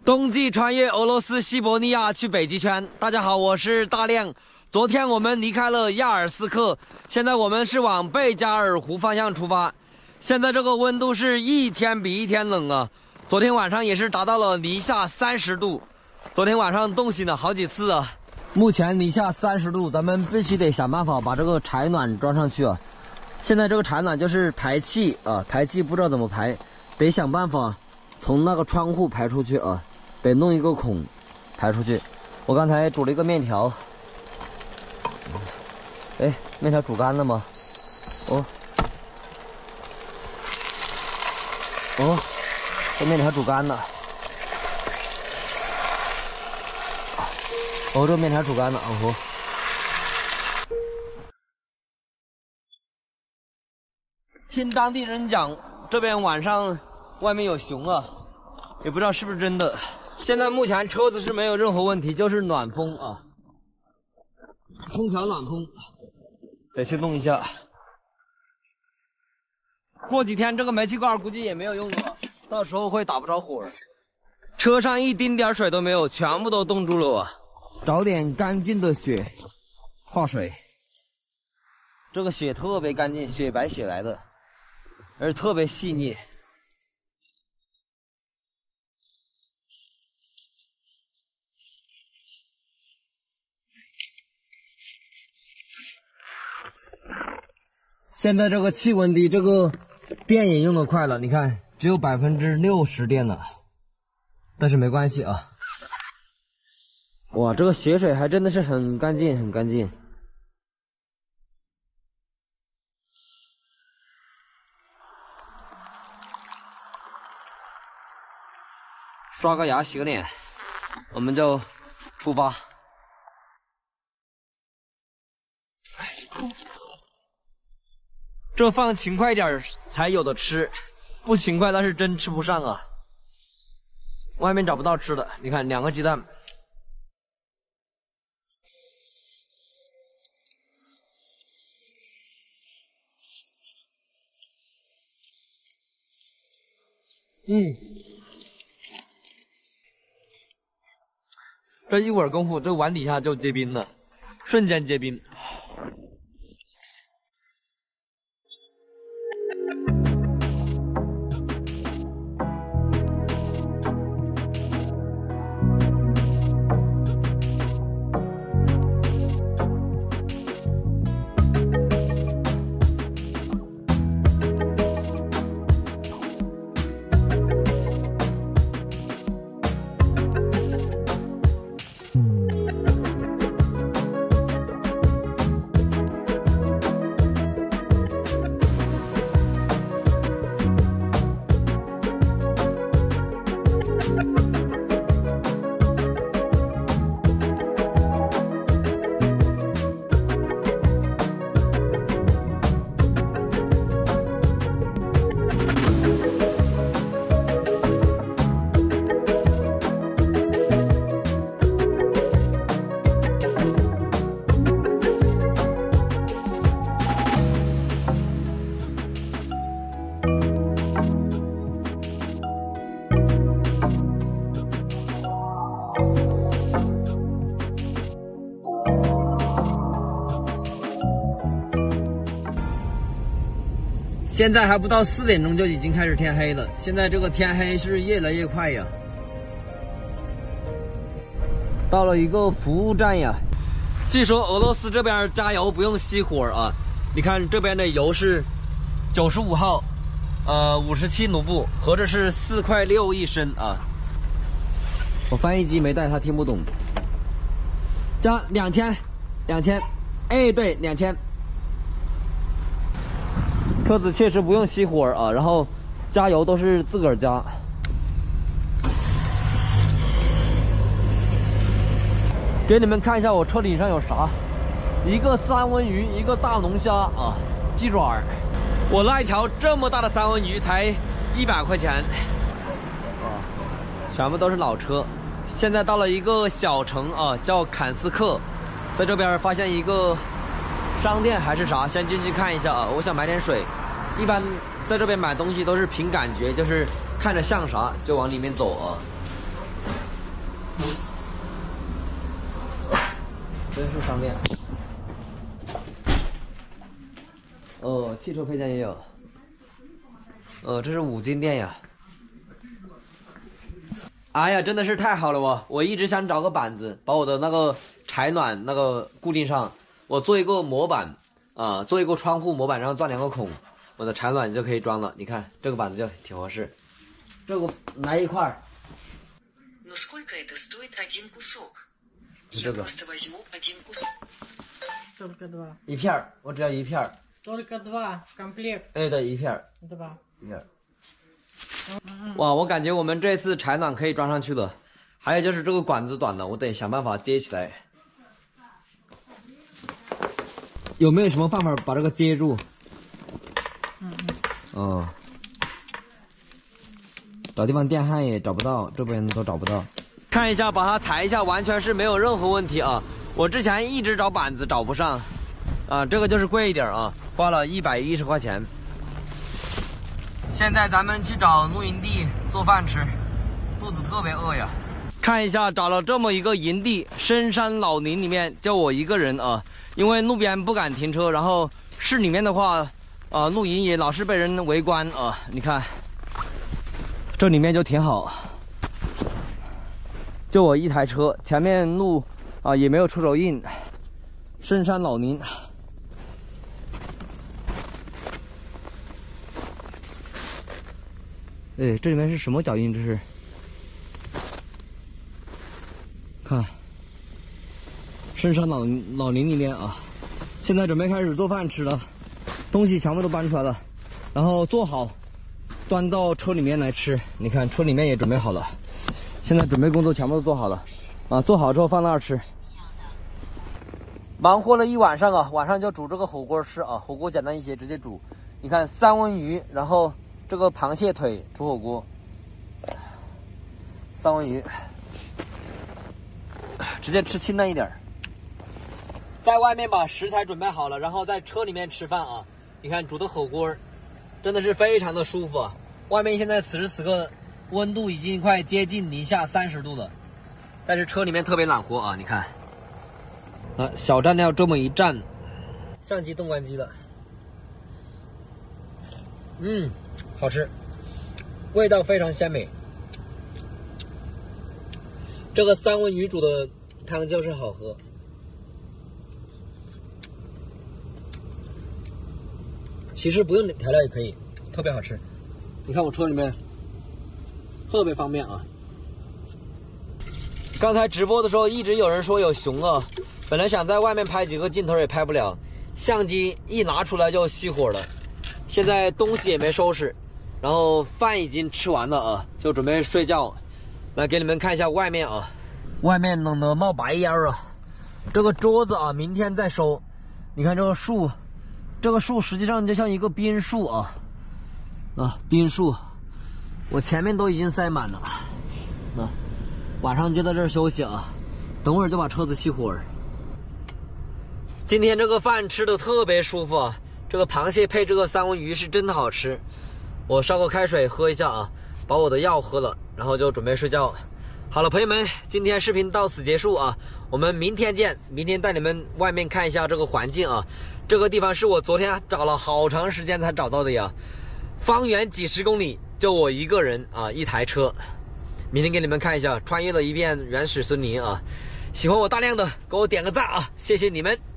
冬季穿越俄罗斯西伯利亚去北极圈。大家好，我是大亮。昨天我们离开了亚尔斯克，现在我们是往贝加尔湖方向出发。现在这个温度是一天比一天冷啊！昨天晚上也是达到了零下30度，昨天晚上冻醒了好几次啊。目前零下30度，咱们必须得想办法把这个柴暖装上去啊。现在这个柴暖就是排气啊，排气不知道怎么排，得想办法从那个窗户排出去啊。得弄一个孔排出去。我刚才煮了一个面条，哎，面条煮干了吗？哦，这面条煮干了。哦，这面条煮干了。哦，听当地人讲，这边晚上外面有熊啊，也不知道是不是真的。现在目前车子是没有任何问题，就是暖风啊，空调暖风，得去弄一下。过几天这个煤气罐估计也没有用了，到时候会打不着火。车上一丁点水都没有，全部都冻住了啊！找点干净的雪化水。这个雪特别干净，雪白雪白的，而且特别细腻。现在这个气温低，这个电也用得快了，你看只有60%电了，但是没关系啊。哇，这个雪水还真的是很干净，很干净。刷个牙，洗个脸，我们就出发。这饭勤快点才有的吃，不勤快那是真吃不上啊。外面找不到吃的，你看2个鸡蛋。这一会儿功夫，这碗底下就结冰了，瞬间结冰。现在还不到4点钟就已经开始天黑了，现在这个天黑是越来越快呀。到了一个服务站呀，据说俄罗斯这边加油不用熄火啊。你看这边的油是95号，57卢布，合着是4块6一升啊。我翻译机没带，他听不懂。加2000，哎，对，2000。车子确实不用熄火啊，然后加油都是自个儿加。给你们看一下我车顶上有啥，一个三文鱼，一个大龙虾啊，鸡爪儿。我那一条这么大的三文鱼才100块钱啊，全部都是老车。现在到了一个小城啊，叫坎斯克，在这边发现一个商店还是啥，先进去看一下啊。我想买点水，一般在这边买东西都是凭感觉，就是看着像啥就往里面走啊。 真是商店。哦，汽车配件也有。这是五金店呀。哎呀，真的是太好了我一直想找个板子，把我的那个柴暖那个固定上，我做一个模板做一个窗户模板，然后钻2个孔，我的柴暖就可以装了。你看这个板子就挺合适，这个来一块。这个一片，我只要一片。 Только два комплект. 对，一片。 Два. 一片。哇，我感觉我们这次柴暖可以装上去了。还有就是这个管子短了，我得想办法接起来。有没有什么办法把这个接住？找地方电焊也找不到，这边都找不到。看一下，把它裁一下，完全是没有任何问题啊！我之前一直找板子找不上，这个就是贵一点啊，花了110块钱。现在咱们去找露营地做饭吃，肚子特别饿呀。看一下，找了这么一个营地，深山老林里面就我一个人啊，因为路边不敢停车，然后市里面的话，露营也老是被人围观啊。你看，这里面就挺好，就我一台车，前面路也没有车手印，深山老林。哎，这里面是什么脚印？这是，看，深山老林里面啊，现在准备开始做饭吃了，东西全部都搬出来了，然后做好，端到车里面来吃。你看车里面也准备好了，现在准备工作全部都做好了，做好之后放那儿吃。忙活了一晚上啊，晚上就煮这个火锅吃啊，火锅简单一些，直接煮。你看三文鱼，然后这个螃蟹腿煮火锅，三文鱼，直接吃清淡一点。在外面把食材准备好了，然后在车里面吃饭啊。你看煮的火锅，真的是非常的舒服啊。外面现在此时此刻温度已经快接近零下30度了，但是车里面特别暖和啊。你看，小蘸料这么一蘸，相机动关机的，好吃，味道非常鲜美。这个三文鱼煮的汤就是好喝。其实不用调料也可以，特别好吃。你看我车里面特别方便啊。刚才直播的时候一直有人说有熊啊，本来想在外面拍几个镜头也拍不了，相机一拿出来就熄火了。现在东西也没收拾，然后饭已经吃完了啊，就准备睡觉。来给你们看一下外面啊，外面冷得冒白烟啊。这个桌子啊，明天再收。你看这个树，这个树实际上就像一个冰树啊，冰树，我前面都已经塞满了。晚上就在这儿休息啊，等会儿就把车子熄火。今天这个饭吃的特别舒服啊，这个螃蟹配这个三文鱼是真的好吃。我烧个开水喝一下啊，把我的药喝了，然后就准备睡觉。好了，朋友们，今天视频到此结束啊，我们明天见。明天带你们外面看一下这个环境啊，这个地方是我昨天找了好长时间才找到的呀，方圆几10公里，就我一个人啊，一台车。明天给你们看一下，穿越了一遍原始森林啊！喜欢我大亮的，给我点个赞啊！谢谢你们。